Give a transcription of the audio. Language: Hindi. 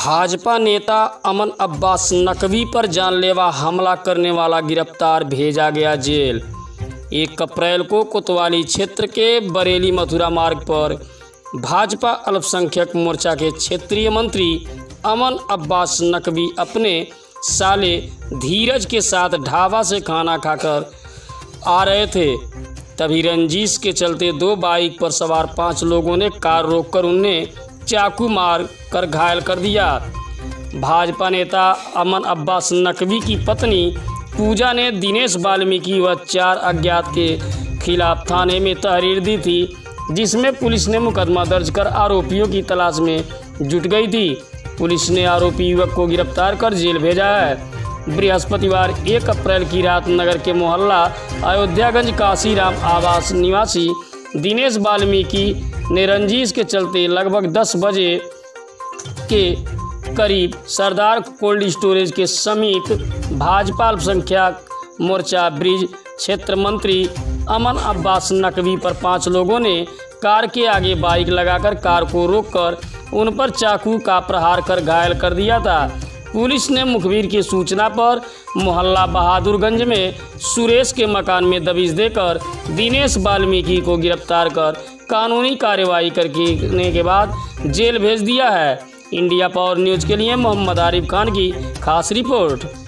भाजपा नेता अमन अब्बास नकवी पर जानलेवा हमला करने वाला गिरफ्तार, भेजा गया जेल। 1 अप्रैल को कोतवाली क्षेत्र के बरेली मथुरा मार्ग पर भाजपा अल्पसंख्यक मोर्चा के क्षेत्रीय मंत्री अमन अब्बास नकवी अपने साले धीरज के साथ ढाबा से खाना खाकर आ रहे थे। तभी रंजिश के चलते 2 बाइक पर सवार 5 लोगों ने कार रोककर उन्हें चाकू मार कर घायल कर दिया। भाजपा नेता अमन अब्बास नकवी की पत्नी पूजा ने दिनेश वाल्मीकि व 4 अज्ञात के खिलाफ थाने में तहरीर दी थी, जिसमें पुलिस ने मुकदमा दर्ज कर आरोपियों की तलाश में जुट गई थी। पुलिस ने आरोपी युवक को गिरफ्तार कर जेल भेजा है। बृहस्पतिवार 1 अप्रैल की रात नगर के मोहल्ला अयोध्यागंज काशीराम आवास निवासी दिनेश वाल्मीकि ने रंजिश के चलते लगभग 10 बजे के करीब सरदार कोल्ड स्टोरेज के समीप भाजपा अल्पसंख्यक मोर्चा ब्रिज क्षेत्र मंत्री अमन अब्बास नकवी पर 5 लोगों ने कार के आगे बाइक लगाकर कार को रोककर उन पर चाकू का प्रहार कर घायल कर दिया था। पुलिस ने मुखबिर की सूचना पर मोहल्ला बहादुरगंज में सुरेश के मकान में दबिश देकर दिनेश वाल्मीकि को गिरफ्तार कर कानूनी कार्रवाई करने के बाद जेल भेज दिया है। इंडिया पावर न्यूज़ के लिए मोहम्मद आरिफ खान की खास रिपोर्ट।